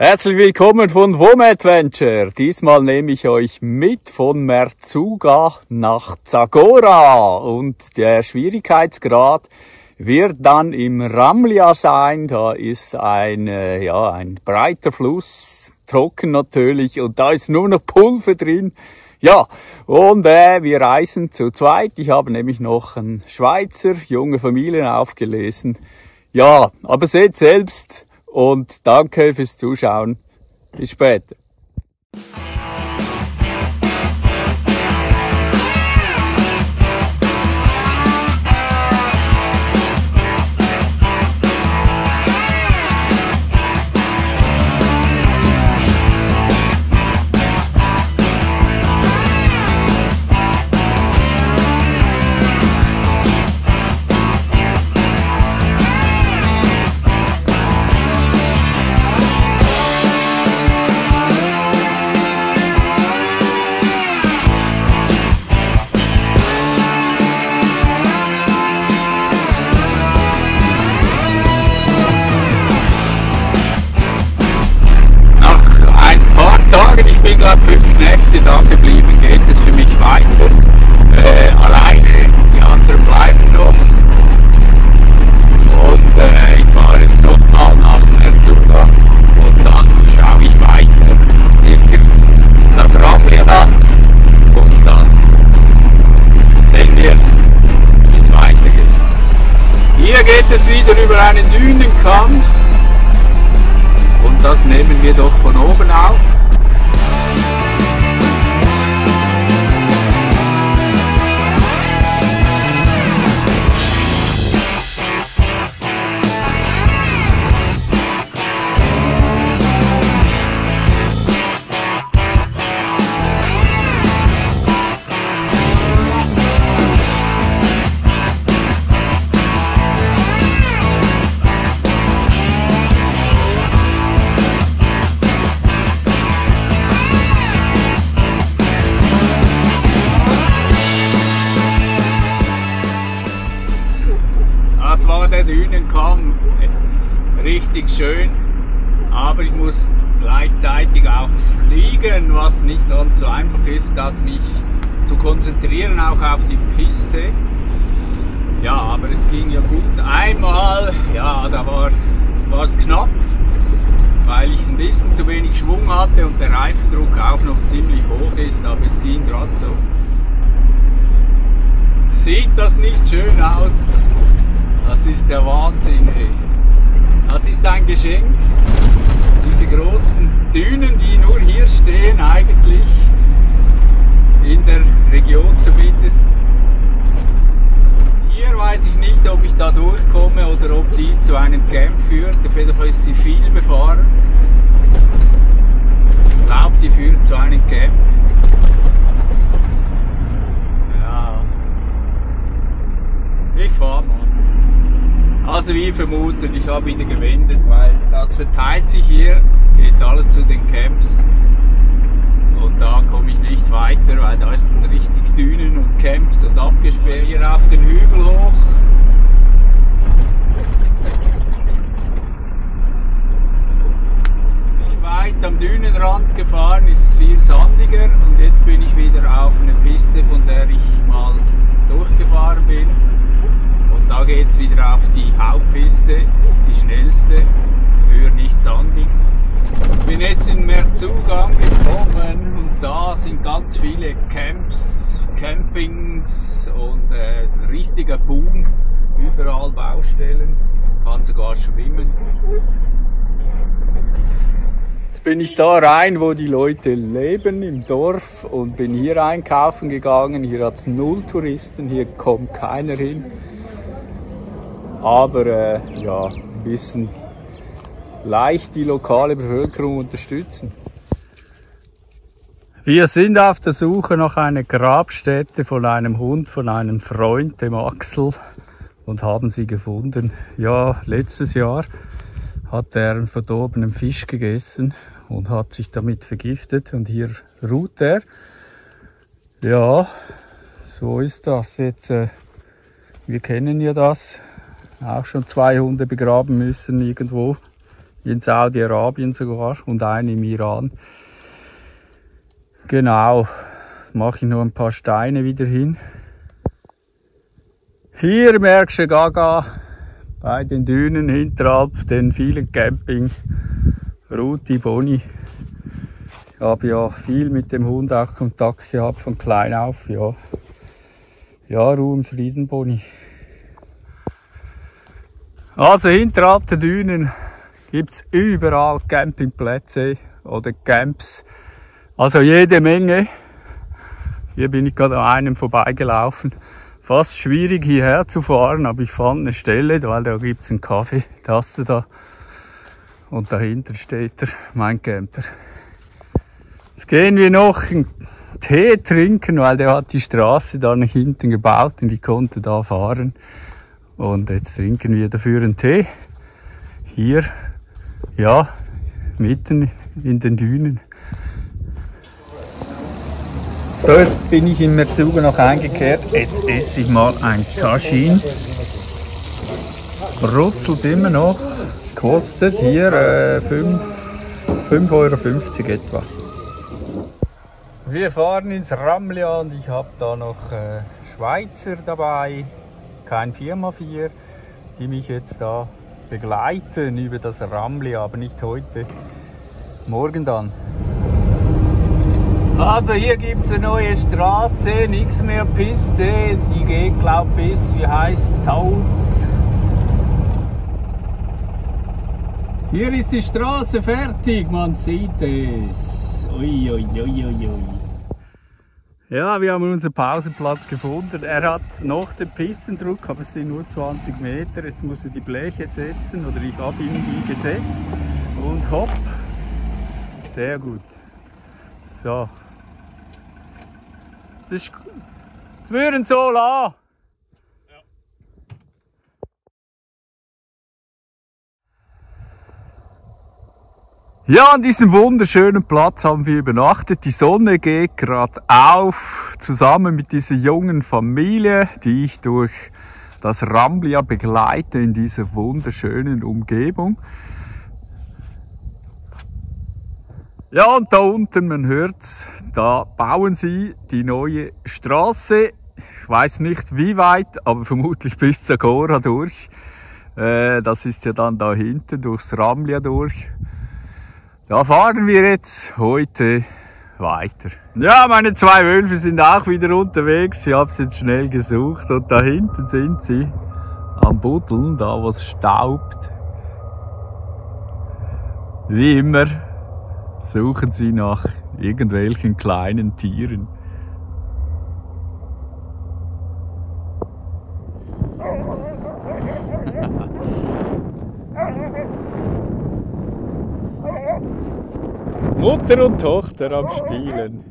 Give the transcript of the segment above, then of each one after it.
Herzlich willkommen von WOM-Adventure. Diesmal nehme ich euch mit von Merzouga nach Zagora und der Schwierigkeitsgrad wird dann im Ramlja sein. Da ist ein breiter Fluss, trocken natürlich, und da ist nur noch Pulver drin. Ja, und wir reisen zu zweit. Ich habe nämlich noch einen Schweizer, junge Familien aufgelesen. Ja, aber seht selbst. Und danke fürs Zuschauen. Bis später. Ich bin gerade 5 Nächte da geblieben, geht es für mich weiter. Alleine, die anderen bleiben noch. Und ich fahre jetzt nochmal nach Merzouga und dann schaue ich weiter. Sicher das Ramlja an und dann sehen wir, wie es weitergeht. Hier geht es wieder über einen Dünenkamm und das nehmen wir doch von oben auf. Das war der Dünenkamm, richtig schön, aber ich muss gleichzeitig auch fliegen, was nicht ganz so einfach ist, mich zu konzentrieren, auch auf die Piste. Ja, aber es ging ja gut. Einmal, ja, da war es knapp, weil ich ein bisschen zu wenig Schwung hatte und der Reifendruck auch noch ziemlich hoch ist, aber es ging gerade so. Sieht das nicht schön aus? Das ist der Wahnsinn, ey. Das ist ein Geschenk. Diese großen Dünen, die nur hier stehen eigentlich, in der Region zumindest. Hier weiß ich nicht, ob ich da durchkomme oder ob die zu einem Camp führt. Auf jeden Fall ist sie viel befahren. Ich glaube, die führt zu einem Camp. Ja. Ich fahre mal. Also wie vermutet, ich habe wieder gewendet, weil das verteilt sich hier, geht alles zu den Camps und da komme ich nicht weiter, weil da ist dann richtig Dünen und Camps und abgesperrt. Hier auf den Hügel hoch. Nicht weit am Dünenrand gefahren, ist viel sandiger und jetzt bin ich wieder auf einer Piste, von der ich mal durchgefahren bin. Und da geht es wieder auf die Hauptpiste, die schnellste, für nicht sandig. Ich bin jetzt in Merzouga angekommen und da sind ganz viele Camps, Campings und ein richtiger Boom, überall Baustellen, kann sogar schwimmen. Jetzt bin ich da rein, wo die Leute leben, im Dorf, und bin hier einkaufen gegangen. Hier hat es 0 Touristen, hier kommt keiner hin. Aber ja, ein bisschen leicht die lokale Bevölkerung unterstützen. Wir sind auf der Suche nach einer Grabstätte von einem Hund, von einem Freund, dem Axel, und haben sie gefunden. Ja, letztes Jahr hat er einen verdorbenen Fisch gegessen und hat sich damit vergiftet, und hier ruht er. Ja, so ist das jetzt. Wir kennen ja das. Auch schon 2 Hunde begraben müssen irgendwo in Saudi-Arabien sogar und eine im Iran. Genau, mache ich noch ein paar Steine wieder hin. Hier im Märkische Gaga, bei den Dünen hinterhalb den vielen Camping, Ruti, Boni. Ich habe ja viel mit dem Hund auch Kontakt gehabt von klein auf, ja. Ja, Ruhe und Frieden, Boni. Also hinterhalb der Dünen gibt es überall Campingplätze oder Camps. Also jede Menge. Hier bin ich gerade an einem vorbeigelaufen. Fast schwierig hierher zu fahren, aber ich fand eine Stelle, weil da gibt es einen Kaffee, Taste da. Und dahinter steht mein Camper. Jetzt gehen wir noch einen Tee trinken, weil der hat die Straße da nach hinten gebaut und ich konnte da fahren. Und jetzt trinken wir dafür einen Tee. Hier, ja, mitten in den Dünen. So, jetzt bin ich in Merzouga noch eingekehrt. Jetzt esse ich mal ein Taschin. Brutzelt immer noch. Kostet hier 5,50 € etwa. Wir fahren ins Ramlia und ich habe da noch Schweizer dabei. Kein 4x4, die mich jetzt da begleiten über das Ramlia, aber nicht heute. Morgen dann. Also hier gibt es eine neue Straße, nichts mehr Piste, die geht glaube ich bis, wie heißt, Tauz. Hier ist die Straße fertig, man sieht es. Ui, ui, ui, ui, ui. Ja, wir haben unseren Pausenplatz gefunden. Er hat noch den Pistendruck, aber es sind nur 20 Meter. Jetzt muss er die Bleche setzen, oder ich habe ihm die gesetzt. Und hopp. Sehr gut. So. Das ist würden so lassen. Ja, an diesem wunderschönen Platz haben wir übernachtet. Die Sonne geht gerade auf, zusammen mit dieser jungen Familie, die ich durch das Ramlia begleite in dieser wunderschönen Umgebung. Ja, und da unten, man hört's, da bauen sie die neue Straße. Ich weiß nicht wie weit, aber vermutlich bis Zagora durch. Das ist ja dann da hinten durchs Ramlia durch. Da fahren wir jetzt heute weiter. Ja, meine zwei Wölfe sind auch wieder unterwegs. Ich habe sie jetzt schnell gesucht und da hinten sind sie am Buddeln, da was staubt. Wie immer suchen sie nach irgendwelchen kleinen Tieren. Mutter und Tochter am Spielen.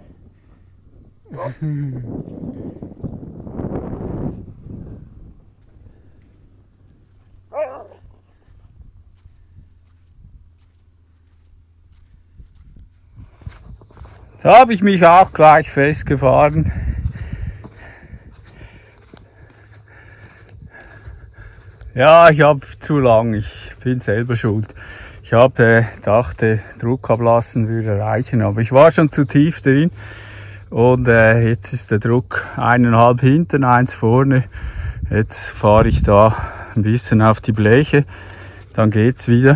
Da habe ich mich auch gleich festgefahren. Ja, ich habe zu lang, ich bin selber schuld. Ich habe dachte, Druck ablassen würde reichen, aber ich war schon zu tief drin. Und jetzt ist der Druck 1,5 hinten, 1 vorne. Jetzt fahre ich da ein bisschen auf die Bleche, dann geht's wieder.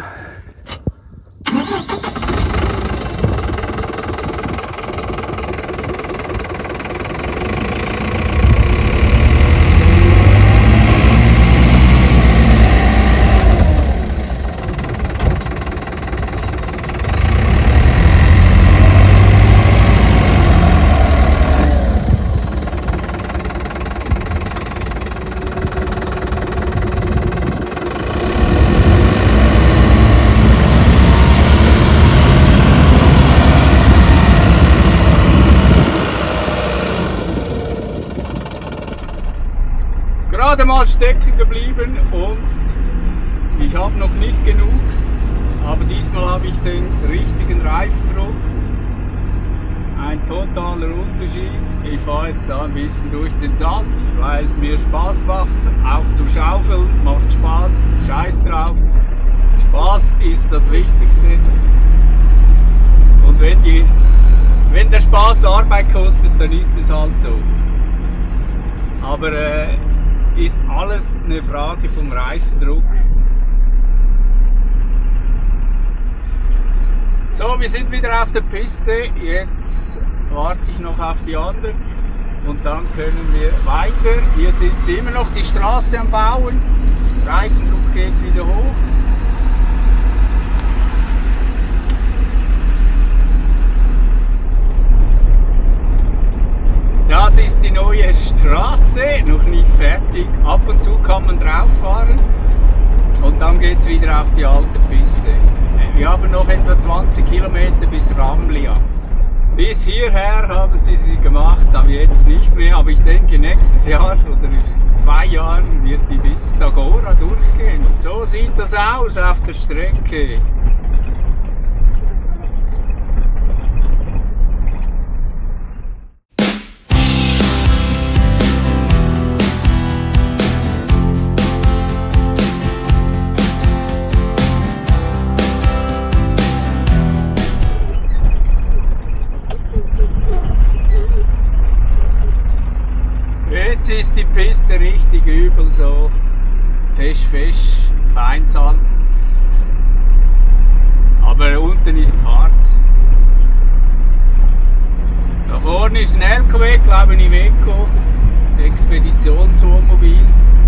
Gerade mal stecken geblieben und ich habe noch nicht genug, aber diesmal habe ich den richtigen Reifendruck. Ein totaler Unterschied. Ich fahre jetzt da ein bisschen durch den Sand, weil es mir Spaß macht, auch zum Schaufeln macht Spaß, scheiß drauf. Spaß ist das Wichtigste. Und wenn der Spaß Arbeit kostet, dann ist es halt so. Aber ist alles eine Frage vom Reifendruck. So, wir sind wieder auf der Piste. Jetzt warte ich noch auf die anderen und dann können wir weiter. Hier sind sie immer noch die Straße am Bauen. Reifendruck geht wieder hoch. Das ist die neue Straße, noch nicht fertig. Ab und zu kann man drauf fahren und dann geht es wieder auf die alte Piste. Wir haben noch etwa 20 Kilometer bis Ramlia. Bis hierher haben sie gemacht, aber jetzt nicht mehr. Aber ich denke, nächstes Jahr oder in 2 Jahren wird die bis Zagora durchgehen. So sieht das aus auf der Strecke. Jetzt ist die Piste richtig übel, so fesch, Feinsand. Aber unten ist hart. Da vorne ist ein LKW, glaube ich, Iveco, Expeditionswohnmobil.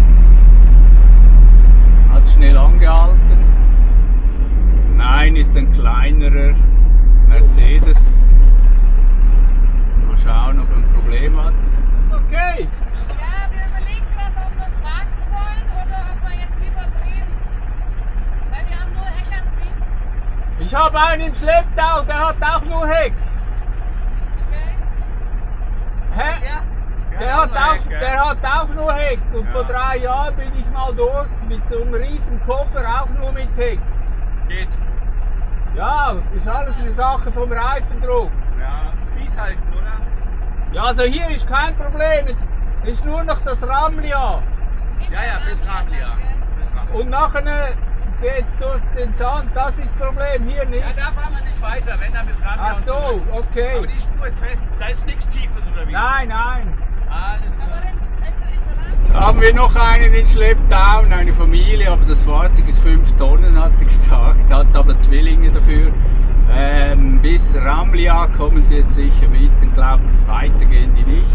Hat schnell angehalten. Nein, ist ein kleinerer Mercedes. Mal schauen, ob er ein Problem hat. Okay. Ja, wir überlegen gerade, ob wir es warten sollen oder ob wir jetzt lieber drehen. Weil wir haben nur Heckantrieb. Ich habe einen im Schlepptau, der hat auch nur Heck. Okay. Hä? Ja. Der hat auch nur Heck. Und vor 3 Jahren bin ich mal durch mit so einem riesen Koffer, auch nur mit Heck. Geht. Ja, ist alles eine Sache vom Reifendruck. Ja, Speed halten, oder? Ja, also hier ist kein Problem. Jetzt ist nur noch das Ramlia. Ja, bis Ramlia. Und nachher geht's durch den Sand. Das ist das Problem, hier nicht. Ja, da fahren wir nicht weiter, wenn dann bis Ramlia. Ach so, okay. Aber die Spur ist fest, da ist nichts Tiefes oder wie? Nein. Alles klar. Aber also ist er Jetzt haben wir noch einen in Schlepptau, eine Familie, aber das Fahrzeug ist 5 Tonnen, hat er gesagt, hat aber Zwillinge dafür. Bis Ramlia kommen sie jetzt sicher mit, ich glaube, weiter gehen die nicht.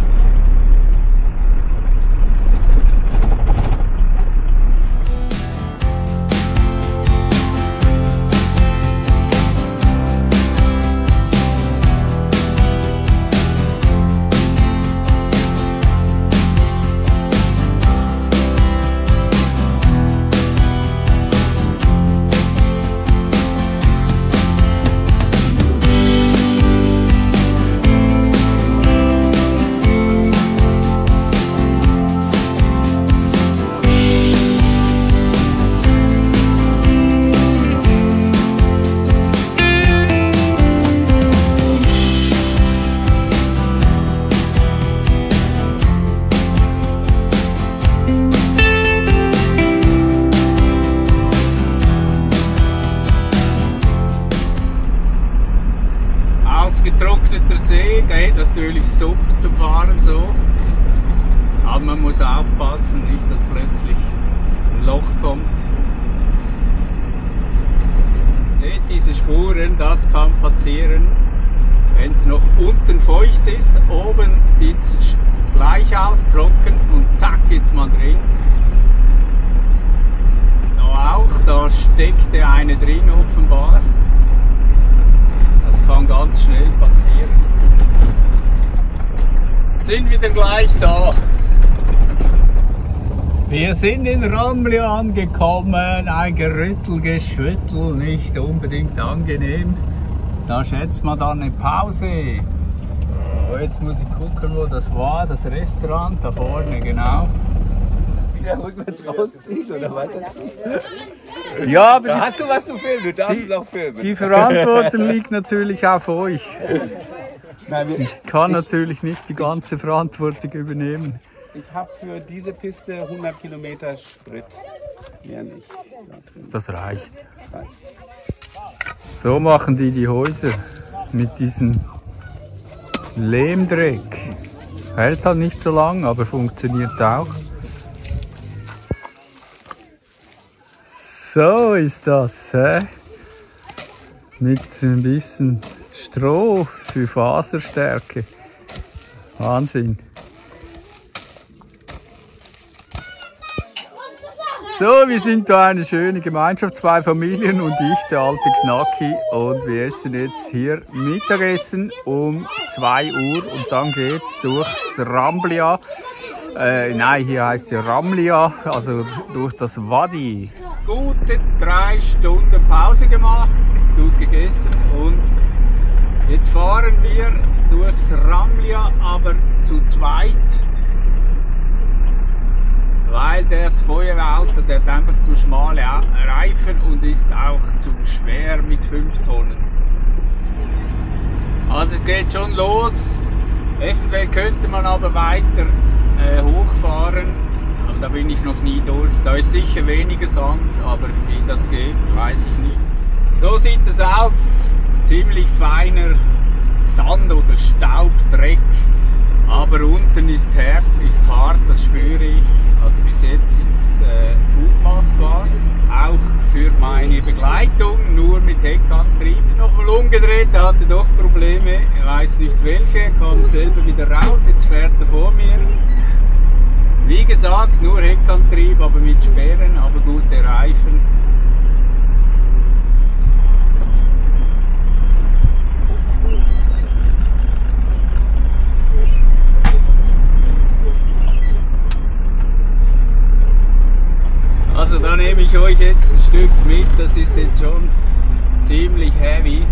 Getrockneter See, der hat natürlich super zum Fahren so, aber man muss aufpassen, nicht dass plötzlich ein Loch kommt. Seht diese Spuren, das kann passieren, wenn es noch unten feucht ist, oben sieht es gleich aus, trocken und zack ist man drin. Da auch, da steckte eine drin offenbar. Das kann ganz schnell passieren. Jetzt sind wir dann gleich da. Wir sind in Ramlia angekommen, ein Gerüttel, Geschüttel, nicht unbedingt angenehm. Da schätzt man dann eine Pause. So, jetzt muss ich gucken, wo das war, das Restaurant, da vorne, genau. Wieder rückwärts rausziehen oder weiterziehen? Ja, aber Hast du was zu filmen? Du darfst es auch filmen. die Verantwortung liegt natürlich auf euch. Nein, Ich kann natürlich nicht die ganze Verantwortung übernehmen. Ich habe für diese Piste 100 Kilometer Sprit. Mehr nicht. Das reicht. Das reicht. So machen die Häuser mit diesem Lehmdreck. Hält halt nicht so lang, aber funktioniert auch. So ist das, hä? Mit ein bisschen Stroh für Faserstärke. Wahnsinn. So, wir sind da eine schöne Gemeinschaft, 2 Familien und ich, der alte Knacki. Und wir essen jetzt hier Mittagessen um 2 Uhr und dann geht's durchs Ramblia. Nein, hier heißt ja Ramlia, also durch das Wadi. Gute 3 Stunden Pause gemacht, gut gegessen und jetzt fahren wir durchs Ramlia, aber zu zweit, weil das Feuerwehrauto, der hat einfach zu schmale Reifen und ist auch zu schwer mit 5 Tonnen. Also es geht schon los, eventuell könnte man aber weiter hochfahren, aber da bin ich noch nie durch. Da ist sicher weniger Sand, aber wie das geht, weiß ich nicht. So sieht es aus, ziemlich feiner Sand oder Staubdreck, aber unten ist hart, das spüre ich. Also bis jetzt ist es gut machbar, auch für meine Begleitung, nur mit Heckantrieb. Nochmal umgedreht, er hatte doch Probleme, er weiß nicht welche, kam selber wieder raus, jetzt fährt er vor mir. Wie gesagt, nur Heckantrieb, aber mit Sperren, aber gute Reifen. Also da nehme ich euch jetzt ein Stück mit, das ist jetzt schon ziemlich heavy.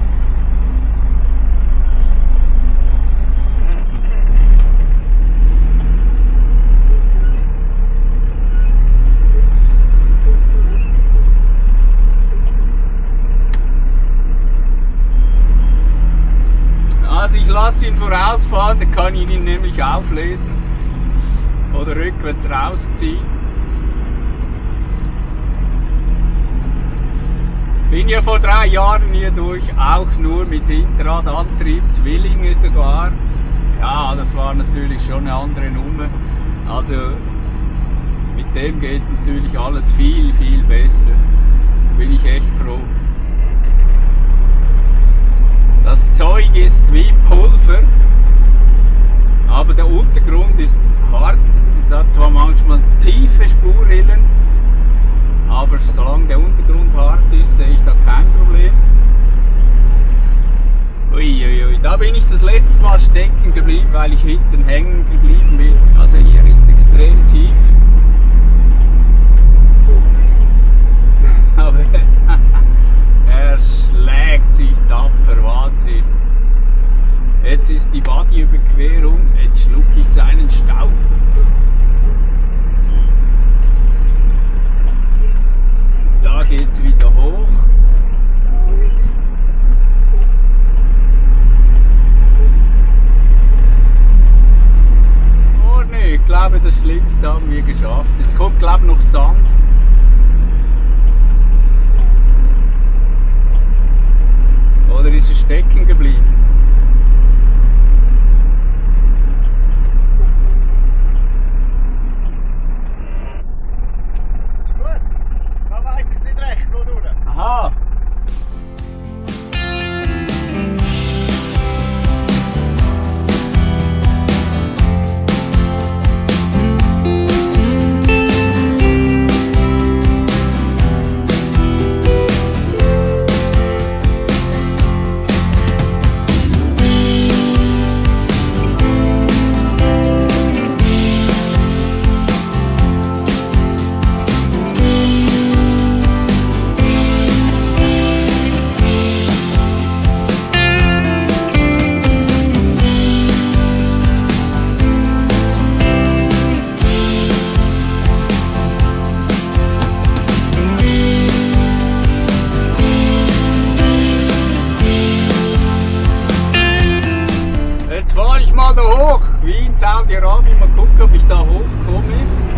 Also ich lasse ihn vorausfahren, dann kann ich ihn nämlich auflesen oder rückwärts rausziehen. Bin ja vor 3 Jahren hier durch, auch nur mit Hinterradantrieb, Zwillinge sogar. Ja, das war natürlich schon eine andere Nummer. Also mit dem geht natürlich alles viel, viel besser. Da bin ich echt froh. Das Zeug ist wie Pulver, aber der Untergrund ist hart. Es hat zwar manchmal tiefe Spurrillen, aber solange der Untergrund hart ist, sehe ich da kein Problem. Uiuiui, da bin ich das letzte Mal stecken geblieben, weil ich hinten hängen geblieben bin. Also hier ist extrem tief. Aber er schlägt sich tapfer, Wahnsinn. Jetzt ist die Wadi-Überquerung, jetzt schlucke ich seinen Staub. Da geht's wieder hoch. Oh ne, ich glaube, das Schlimmste haben wir geschafft. Jetzt kommt, glaube ich, noch Sand. Oder ist es stecken geblieben? Aha! Jetzt fahre ich mal da hoch. Wien, Saudi-Arabien. Mal gucken, ob ich da hochkomme.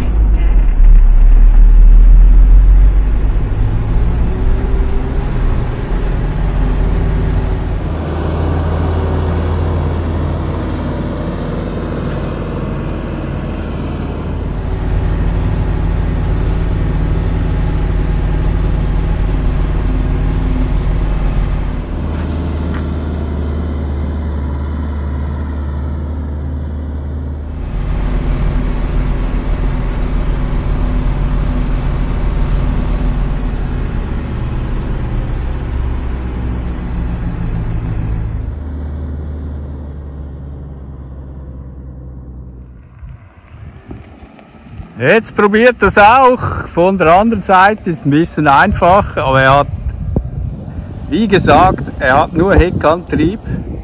Jetzt probiert das auch. Von der anderen Seite ist ein bisschen einfach, aber er hat, wie gesagt, er hat nur Heckantrieb.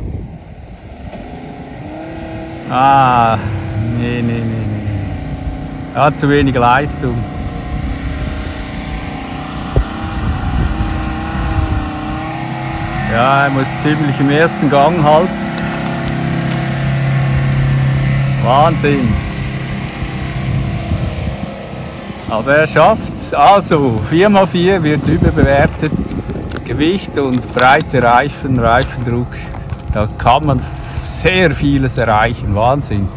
Nee. Er hat zu wenig Leistung. Ja, er muss ziemlich im ersten Gang halt. Wahnsinn. Aber er schafft, also 4x4 wird überbewertet, Gewicht und breite Reifen, Reifendruck, da kann man sehr vieles erreichen, Wahnsinn.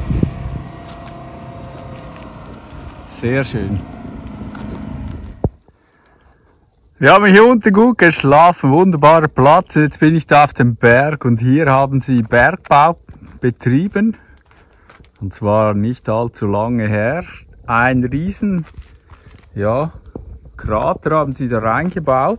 Sehr schön. Wir haben hier unten gut geschlafen, wunderbarer Platz, jetzt bin ich da auf dem Berg und hier haben sie Bergbau betrieben, und zwar nicht allzu lange her, ein riesen Krater haben sie da reingebaut.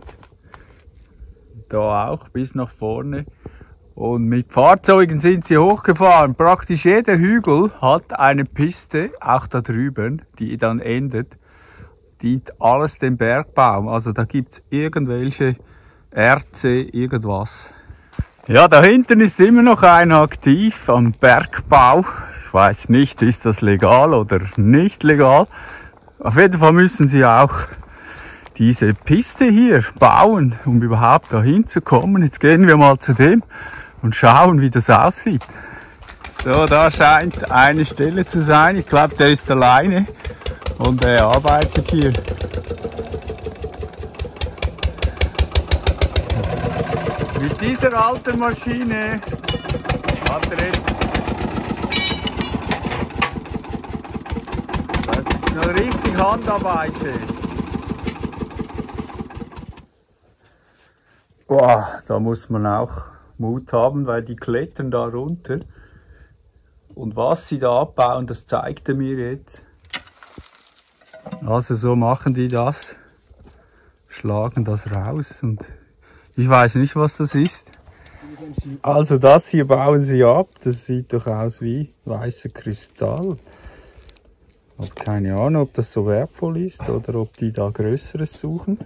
Da auch bis nach vorne. Und mit Fahrzeugen sind sie hochgefahren. Praktisch jeder Hügel hat eine Piste, auch da drüben, die dann endet. Dient alles dem Bergbau. Also da gibt's irgendwelche Erze, irgendwas. Ja, da hinten ist immer noch einer aktiv am Bergbau. Ich weiß nicht, ist das legal oder nicht legal. Auf jeden Fall müssen sie auch diese Piste hier bauen, um überhaupt dahin zu kommen. Jetzt gehen wir mal zu dem und schauen, wie das aussieht. So, da scheint eine Stelle zu sein. Ich glaube, der ist alleine und er arbeitet hier. Mit dieser alten Maschine hat er jetzt... Das ist noch richtig Handarbeit. Boah, da muss man auch Mut haben, weil die klettern da runter. Und was sie da abbauen, das zeigt er mir jetzt. Also so machen die das. Schlagen das raus und ich weiß nicht, was das ist. Also das hier bauen sie ab. Das sieht doch aus wie weißer Kristall. Ich habe keine Ahnung, ob das so wertvoll ist oder ob die da Größeres suchen.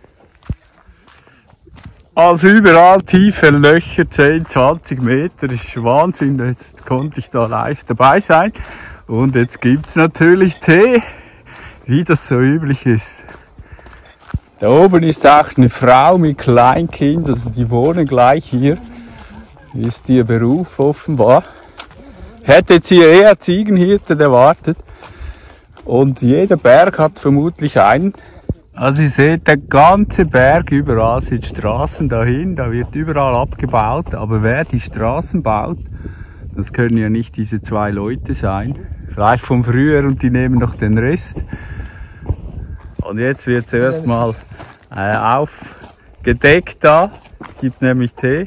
Also überall tiefe Löcher, 10, 20 Meter, das ist Wahnsinn. Jetzt konnte ich da live dabei sein. Und jetzt gibt's natürlich Tee, wie das so üblich ist. Da oben ist auch eine Frau mit Kleinkind, also die wohnen gleich hier. Ist ihr Beruf offenbar. Hätte jetzt hier eher Ziegenhirte erwartet. Und jeder Berg hat vermutlich einen. Also ihr seht, der ganze Berg, überall sind Straßen dahin, da wird überall abgebaut. Aber wer die Straßen baut, das können ja nicht diese zwei Leute sein. Vielleicht von früher und die nehmen noch den Rest. Und jetzt wird es erstmal aufgedeckt da, gibt nämlich Tee.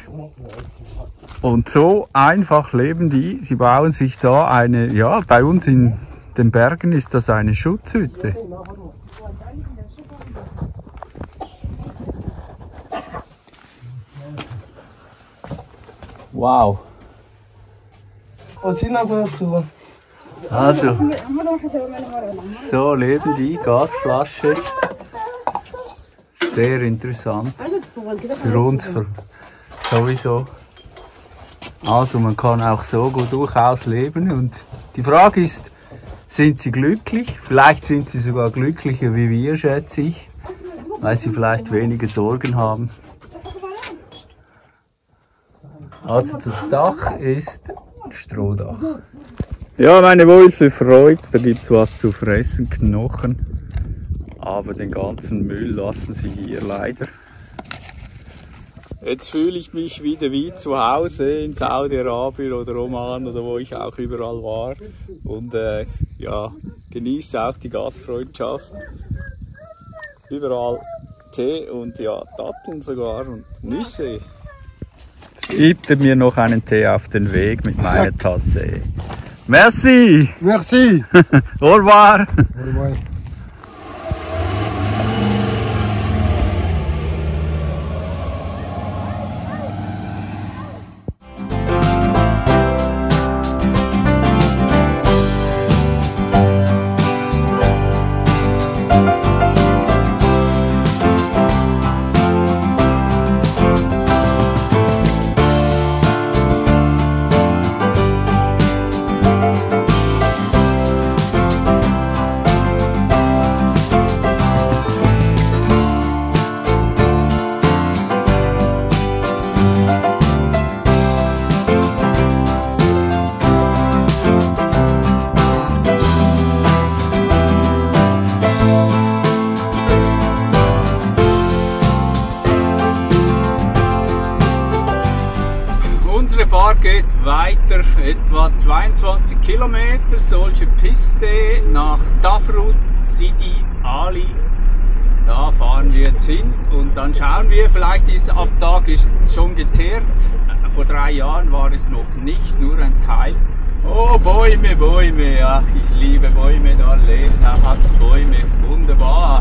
Und so einfach leben die. Sie bauen sich da eine, ja, bei uns in den Bergen ist das eine Schutzhütte. Wow. Also, so leben die, Gasflasche. Sehr interessant. Für uns sowieso. Also man kann auch so gut durchaus leben. Und die Frage ist, sind sie glücklich? Vielleicht sind sie sogar glücklicher wie wir, schätze ich. Weil sie vielleicht weniger Sorgen haben. Also das Dach ist Strohdach. Ja, meine Wölfe freut's, da gibt's was zu fressen, Knochen. Aber den ganzen Müll lassen sie hier leider. Jetzt fühle ich mich wieder wie zu Hause in Saudi-Arabien oder Oman oder wo ich auch überall war. Und ja, genieße auch die Gastfreundschaft. Überall Tee und ja, Datteln sogar und Nüsse. Jetzt gibt er mir noch einen Tee auf den Weg mit meiner Tasse. Merci! Merci! Au revoir! Au revoir. Unsere Fahrt geht weiter, etwa 22 Kilometer, solche Piste nach Tafrut Sidi Ali. Da fahren wir jetzt hin und dann schauen wir, vielleicht ist ab Tag schon geteert. Vor 3 Jahren war es noch nicht, nur ein Teil. Oh, Bäume, Bäume, ach, ich liebe Bäume, da hat es Bäume, wunderbar.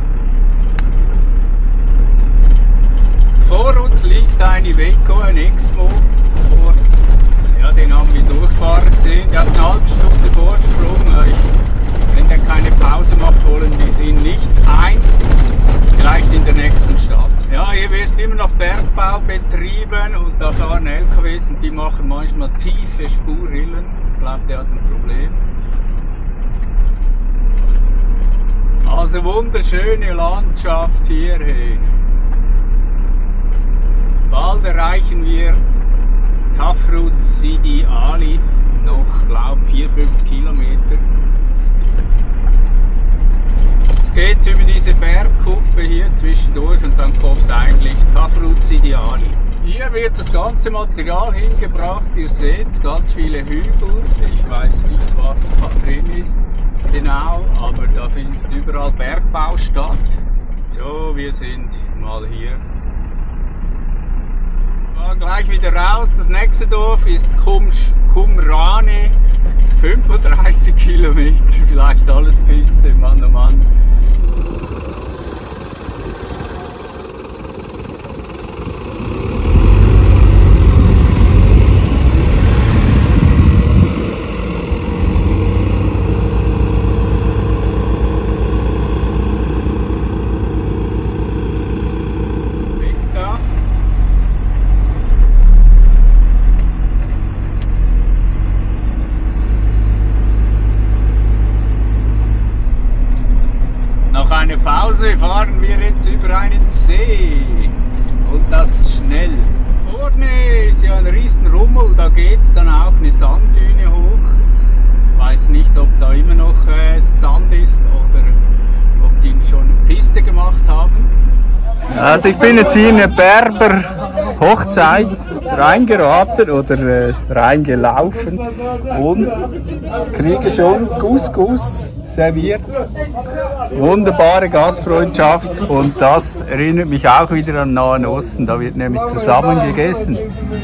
Vor uns liegt ein Iveco, ein Exmo. Ja, den haben wir durchfahren sehen. Der hat eine halbe Stunde Vorsprung. Wenn der keine Pause macht, holen wir ihn nicht ein. Vielleicht in der nächsten Stadt. Ja, hier wird immer noch Bergbau betrieben und da fahren LKWs und die machen manchmal tiefe Spurrillen. Ich glaube, der hat ein Problem. Also wunderschöne Landschaft hier. Hey. Bald erreichen wir Tafrut Sidi Ali, noch glaube 4-5 Kilometer. Jetzt geht es über diese Bergkuppe hier zwischendurch und dann kommt eigentlich Tafrut Sidi Ali. Hier wird das ganze Material hingebracht, ihr seht ganz viele Hügel, ich weiß nicht was da drin ist genau, aber da findet überall Bergbau statt. So, wir sind mal hier. Gleich wieder raus, das nächste Dorf ist Qumrani, 35 Kilometer, vielleicht alles Piste, Mann oh Mann. Pause fahren wir jetzt über einen See und das schnell. Vorne ist ja ein riesen Rummel, da geht es dann auch eine Sanddüne hoch. Ich weiß nicht, ob da immer noch Sand ist oder ob die schon eine Piste gemacht haben. Also ich bin jetzt hier in eine Berber-Hochzeit reingeraten oder reingelaufen und kriege schon Couscous serviert. Wunderbare Gastfreundschaft und das erinnert mich auch wieder an den Nahen Osten, da wird nämlich zusammen gegessen.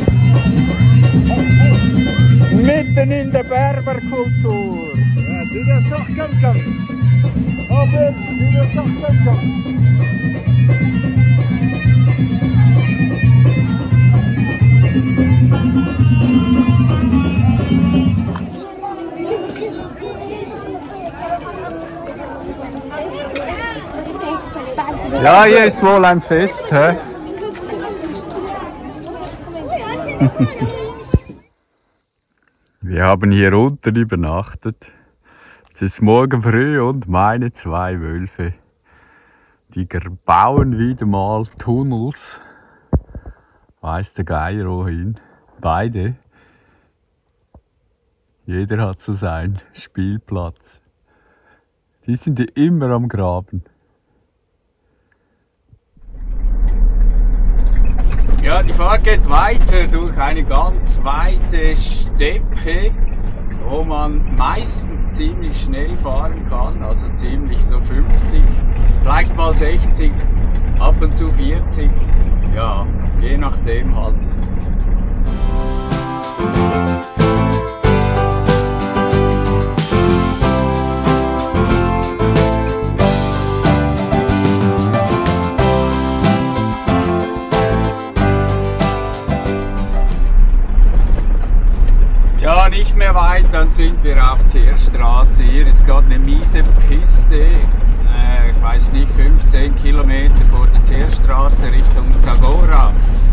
Mitten in der Berberkultur. Ja, du das auch komm. Aber du das auch komm. Ja, hier ist wohl ein Fest, hä? Wir haben hier unten übernachtet. Es ist morgen früh und meine 2 Wölfe, die bauen wieder mal Tunnels. Weiß der Geier wohin. Beide. Jeder hat so seinen Spielplatz. Die sind ja immer am Graben. Ja, die Fahrt geht weiter durch eine ganz weite Steppe, wo man meistens ziemlich schnell fahren kann, also ziemlich so 50, vielleicht mal 60, ab und zu 40, ja, je nachdem halt. Ja, nicht mehr weit, dann sind wir auf Teerstraße. Hier ist gerade eine miese Piste, ich weiß nicht, 15 Kilometer vor der Teerstraße Richtung Zagora.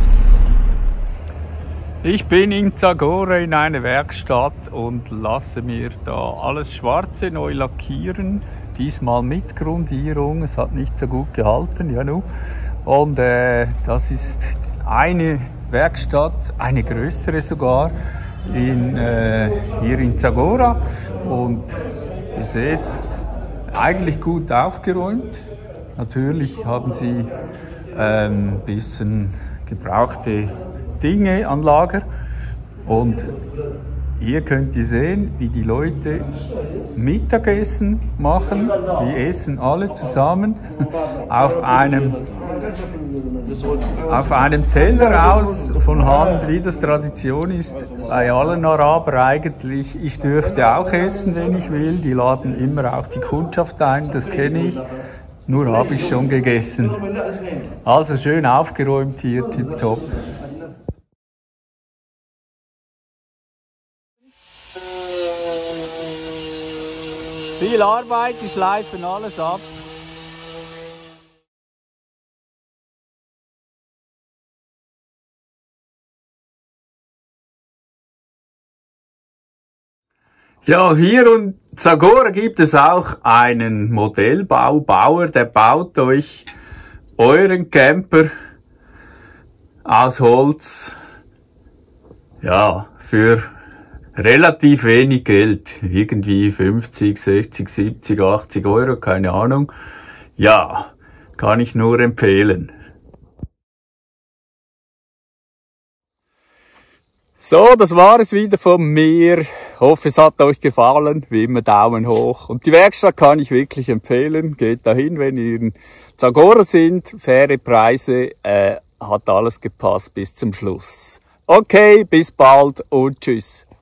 Ich bin in Zagora in einer Werkstatt und lasse mir da alles Schwarze neu lackieren. Diesmal mit Grundierung, es hat nicht so gut gehalten, ja nu. Und das ist eine Werkstatt, eine größere sogar, hier in Zagora, und ihr seht, eigentlich gut aufgeräumt. Natürlich haben sie ein bisschen gebrauchte Dinge an Lager, und hier könnt ihr sehen, wie die Leute Mittagessen machen. Die essen alle zusammen auf einem Teller aus von Hand, wie das Tradition ist bei allen Arabern eigentlich. Ich dürfte auch essen, wenn ich will. Die laden immer auch die Kundschaft ein, das kenne ich. Nur habe ich schon gegessen. Also schön aufgeräumt hier, tipptopp. Viel Arbeit, die schleifen alles ab. Ja, hier in Zagora gibt es auch einen Modellbaubauer, der baut euch euren Camper aus Holz, ja, für relativ wenig Geld, irgendwie 50, 60, 70, 80 Euro, keine Ahnung. Ja, kann ich nur empfehlen. So, das war es wieder von mir. Hoffe, es hat euch gefallen. Wie immer Daumen hoch. Und die Werkstatt kann ich wirklich empfehlen. Geht dahin, wenn ihr in Zagora sind. Faire Preise, hat alles gepasst bis zum Schluss. Okay, bis bald und tschüss.